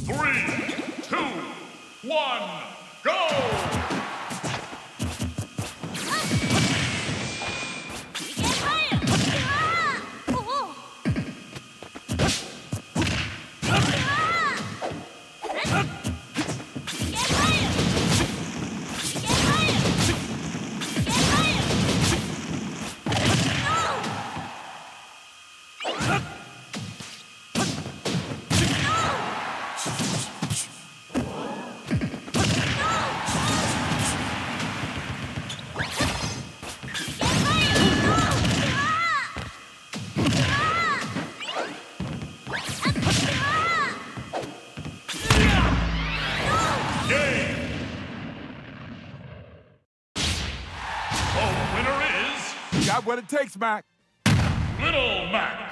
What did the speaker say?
3, 2, 1, go! Got what it takes, Mac. Little Mac.